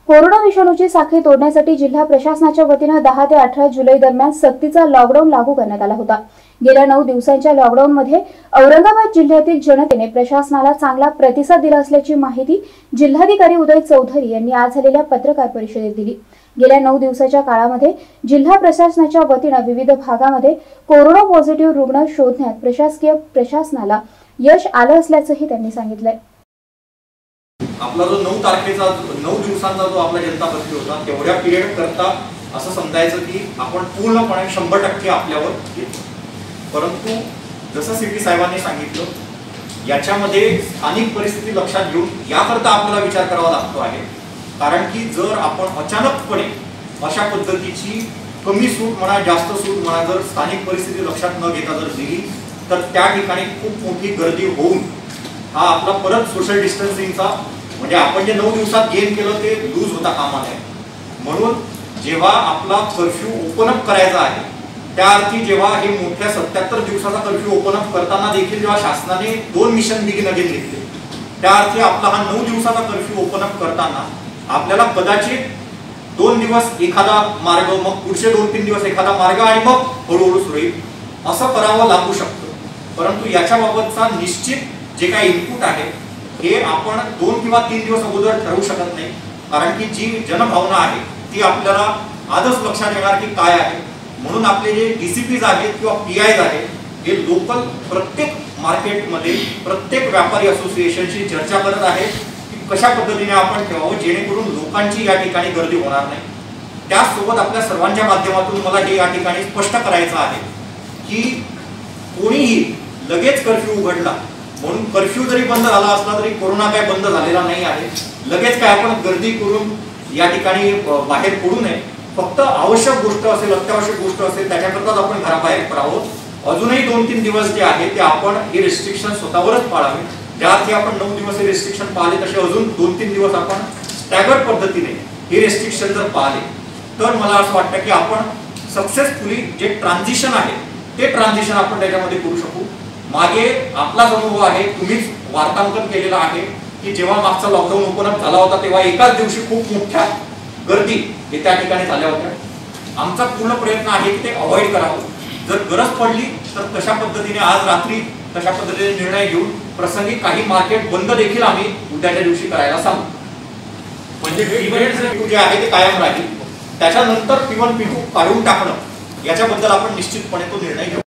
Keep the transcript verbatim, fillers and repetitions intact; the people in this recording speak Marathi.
कोरोना विषाणूची साखळी तोडण्यासाठी जिल्हा प्रशासनाच्या वतीने दहा ते अठरा जुलै दरम्यान सक्तीचा लॉकडाऊन लागू करण्यात आला होता। गेल्या नऊ दिवसांच्या लॉकडाऊनमध्ये औरंगाबाद जिल्ह्यातील जनतेने प्रशासनाला चांगला प्रतिसाद दिला असल्याची माहिती जिल्हाधिकारी उदय चौधरी यांनी आज झालेल्या पत्रकार परिषदेत दिली। गेल्या नऊ दिवसाच्या काळामध्ये जिल्हा प्रशासनाच्या वतीने विविध भागामध्ये कोरोना पॉझिटिव्ह रुग्ण शोधण्यात प्रशासकीय प्रशासनाला यश आलं असल्याचंही त्यांनी सांगितलंय। आपला जो नऊ तारखेचा नऊ दिवसांचा जो आपला जनता कर्फ्यू होता तेवढ्या पिरियड करता असं समजायचं की आपण पूर्णपणे शंभर टक्के आपल्यावर घेतो। परंतु जसं सिटी साहेबांनी सांगितलं याच्यामध्ये स्थानिक परिस्थिती लक्षात घेऊन याकरता आपल्याला विचार करावा लागतो आहे। कारण की जर आपण अचानकपणे अशा पद्धतीची कमी सूट म्हणा जास्त सूट म्हणा जर स्थानिक परिस्थिती लक्षात न घेता जर दिली तर त्या ठिकाणी खूप मोठी गर्दी होऊन हा आपला परत सोशल डिस्टन्सिंगचा म्हणजे आपण जे नऊ दिवसात गेन केलं ते लूज होता कामा नये। म्हणून जेव्हा आपला कर्फ्यू ओपन अप करायचा आहे त्या अर्थी जेव्हा हे मोठ्या सत्याहत्तर दिवसाचा कर्फ्यू ओपन अप करताना देखील जेव्हा शासनाने दोन मिशन बिगिन अगेन घेतले त्या अर्थी आपला हा नऊ दिवसाचा कर्फ्यू ओपन अप करताना आपल्याला कदाचित दोन दिवस एखादा मार्ग मग पुढचे दोन तीन दिवस एखादा मार्ग आणि मग हळूहळू सुरू होईल असं करावं लागू शकतं। परंतु याच्याबाबतचा निश्चित जे काही इनपुट आहे हे आपण दोन किंवा तीन दिवस अगोदर ठरवू शकत नाही। कारण की जी जनभावना आहे ती आपल्याला आजच लक्षात येणार की काय आहे। म्हणून आपले जे डीसीपीज आहेत किंवा पीआयज आहेत हे लोकल प्रत्येक मार्केटमध्ये प्रत्येक व्यापारी असोसिएशनशी चर्चा करत आहे की कशा पद्धतीने आपण ठेवावं जेणेकरून लोकांची या ठिकाणी गर्दी होणार नाही। त्याचसोबत आपल्या सर्वांच्या माध्यमातून मला हे या ठिकाणी स्पष्ट करायचं आहे की कोणीही लगेच कर्फ्यू उघडला म्हणून कर्फ्यू जरी बंद झाला असला तरी कोरोना काय बंद झालेला नाही आहे। लगेच काय आपण गर्दी करून या ठिकाणी बाहेर पडू नये। फक्त आवश्यक गोष्ट असेल अत्यावश्यक गोष्ट असेल त्याच्याकरताच आपण घराबाहेर पडावं। अजूनही दोन तीन दिवस जे आहे ते आपण हे रिस्ट्रिक्शन स्वतःवरच पाळावे। ज्या अर्थी आपण नऊ दिवस हे रिस्ट्रिक्शन पाळले तसे अजून दोन तीन दिवस आपण स्टॅगर्ड पद्धतीने हे रिस्ट्रिक्शन जर पाळले तर मला असं वाटतं की आपण सक्सेसफुली जे ट्रान्झिशन आहे ते ट्रान्झिशन आपण त्याच्यामध्ये करू शकू। मागे आपलाच अनुभव आहे, तुम्हीच वार्तांकन केलेलं आहे की जेव्हा मागचा लॉकडाऊन ओपन अप झाला होता तेव्हा एकाच दिवशी खूप मोठ्या गर्दी हे त्या ठिकाणी झाल्या होत्या। आमचा पूर्ण प्रयत्न आहे की ते अवॉइड करावं। जर गरज पडली तर तशा पद्धतीने आज रात्री तशा पद्धतीने निर्णय घेऊन प्रसंगी काही मार्केट बंद देखील आम्ही उद्याच्या दिवशी करायला सांगू। म्हणजे पी जे आहे ते कायम राहील, त्याच्यानंतर पी वन पी टू काढून टाकणं याच्याबद्दल आपण निश्चितपणे तो निर्णय घेऊ।